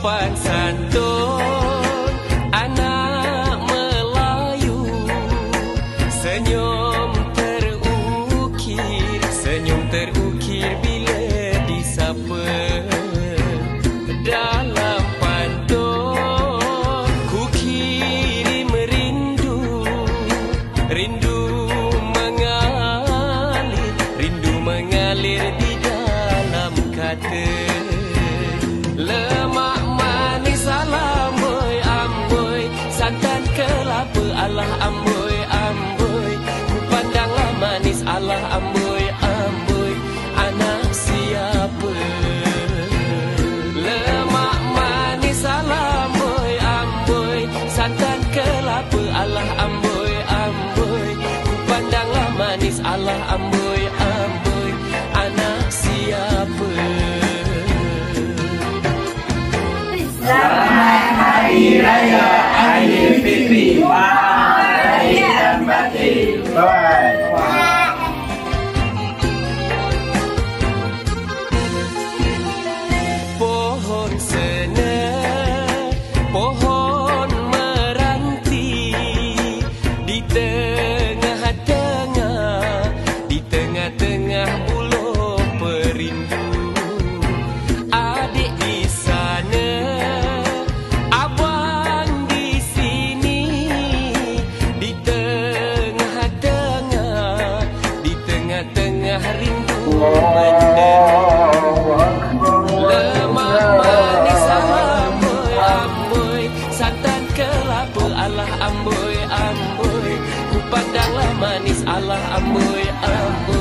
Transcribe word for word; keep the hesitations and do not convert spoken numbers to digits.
sopan santun anak Melayu, senyum terukir, senyum terukir bila disapa. Dalam pantun ku kirim rindu, rindu mengalir, rindu mengalir di dalam kata. Lemak manis alamboi amboi, santan kelapa alah amboi amboi, ku pandanglah manis alah amboi amboi, anak siapa? Lemak manis alamboi amboi, santan kelapa alah amboi amboi, ku pandanglah manis alah amboi amboi, anak siapa? Selamat Hari Raya Aidilfitri. Lahir dan batin. Bye. Pohon senang, pohon meranti, di tengah-tengah, di tengah-tengah buluh perindu. Adik di sana, abang di sini, di tengah-tengah, di tengah-tengah rindu menderu. Lemak manis amboi amboi, santan kelapa alah amboi amboi, ku pandanglah manis alah amboi amboi.